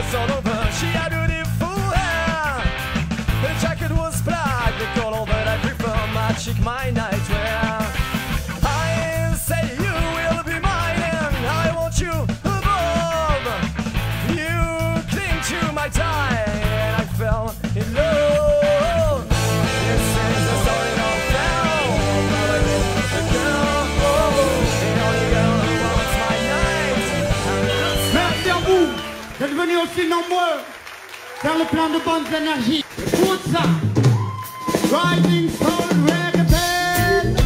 was all over. She had beautiful hair. Her jacket was black, the color that I prefer, my chic, my nightwear. I say you will be mine and I want you above. You cling to my tie and I fell in love. This is the story of Pharaoh, the girl, the only girl who wants my night. Merci à vous d'être venus aussi nombreux faire le plein de bonnes énergies. Écoute ça, Rising Soul Reggae Band.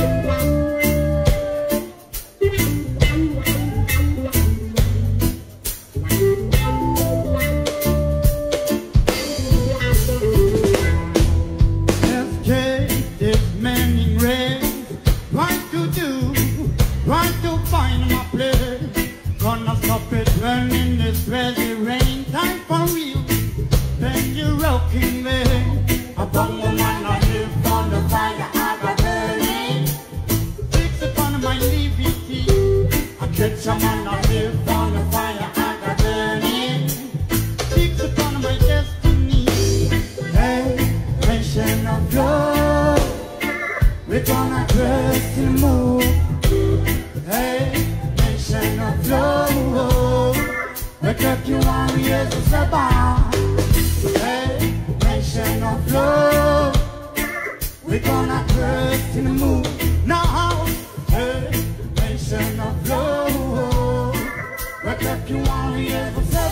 Escape this many rays, right to do, right to find my place. Gonna stop it burning this crazy rain. Time for real, then you're rocking me. Upon the man I live on the fire I got burning. Fix upon my liberty. I catch a man I live on the fire I got burning. Fix upon my destiny. Hey, nation of love, we're gonna trust in the move. Hey, nation of love, wake up you want me as a sabah. Hey, nation of love, we're gonna trust in the move now. Hey, nation of love, wake up you want me as a sabah.